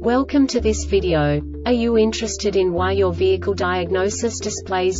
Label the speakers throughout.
Speaker 1: Welcome to this video. Are you interested in why your vehicle diagnosis displays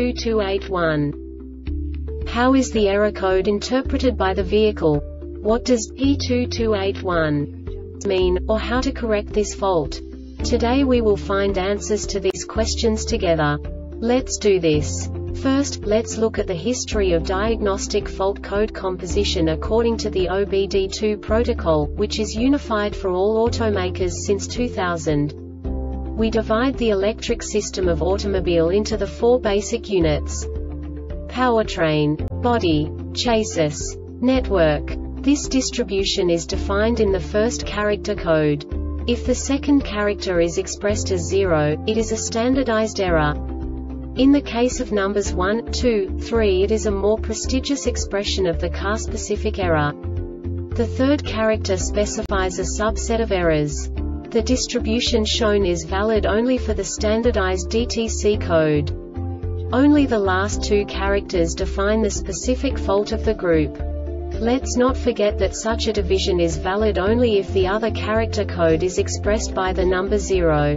Speaker 1: P2281? How is the error code interpreted by the vehicle? What does P2281 mean, or how to correct this fault? Today we will find answers to these questions together. Let's do this. First, let's look at the history of diagnostic fault code composition according to the OBD2 protocol, which is unified for all automakers since 2000. We divide the electric system of automobile into the four basic units: powertrain, body, chassis, network. This distribution is defined in the first character code. If the second character is expressed as 0, it is a standardized error. In the case of numbers 1, 2, 3, it is a more prestigious expression of the car-specific error. The third character specifies a subset of errors. The distribution shown is valid only for the standardized DTC code. Only the last two characters define the specific fault of the group. Let's not forget that such a division is valid only if the other character code is expressed by the number 0.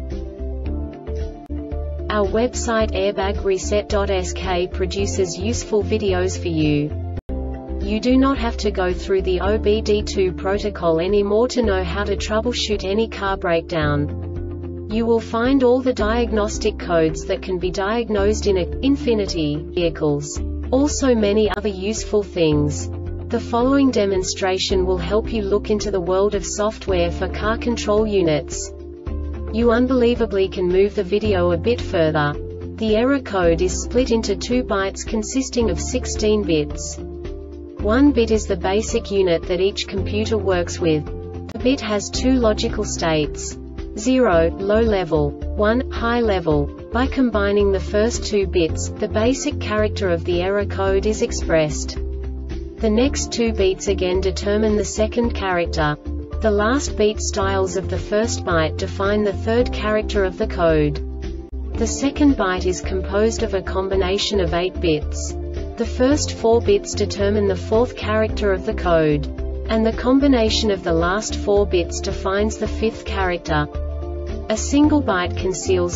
Speaker 1: Our website airbagreset.sk produces useful videos for you. You do not have to go through the OBD2 protocol anymore to know how to troubleshoot any car breakdown. You will find all the diagnostic codes that can be diagnosed in Infiniti vehicles. Also many other useful things. The following demonstration will help you look into the world of software for car control units. You unbelievably can move the video a bit further. The error code is split into 2 bytes consisting of 16 bits. 1 bit is the basic unit that each computer works with. The bit has 2 logical states: 0, low level, 1, high level. By combining the first 2 bits, the basic character of the error code is expressed. The next 2 beats again determine the second character. The last beat styles of the first byte define the third character of the code. The second byte is composed of a combination of 8 bits. The first 4 bits determine the fourth character of the code. And the combination of the last 4 bits defines the fifth character. A single byte conceals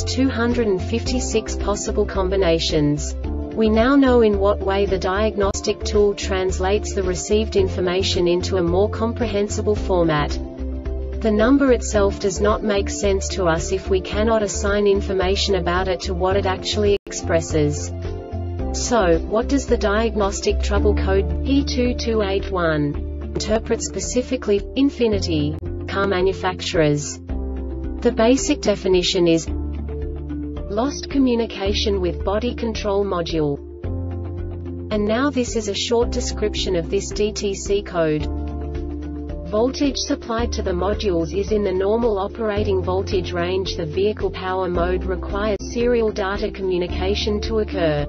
Speaker 1: 256 possible combinations. We now know in what way the diagnostic tool translates the received information into a more comprehensible format. The number itself does not make sense to us if we cannot assign information about it to what it actually expresses. So, what does the diagnostic trouble code P2281 interpret specifically for Infiniti car manufacturers? The basic definition is lost communication with body control module. And now this is a short description of this DTC code. Voltage supplied to the modules is in the normal operating voltage range. The vehicle power mode requires serial data communication to occur.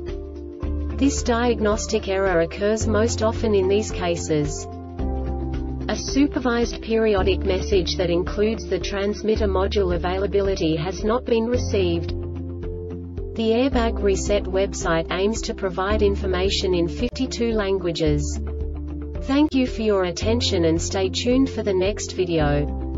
Speaker 1: This diagnostic error occurs most often in these cases: a supervised periodic message that includes the transmitter module availability has not been received. The Airbag Reset website aims to provide information in 52 languages. Thank you for your attention and stay tuned for the next video.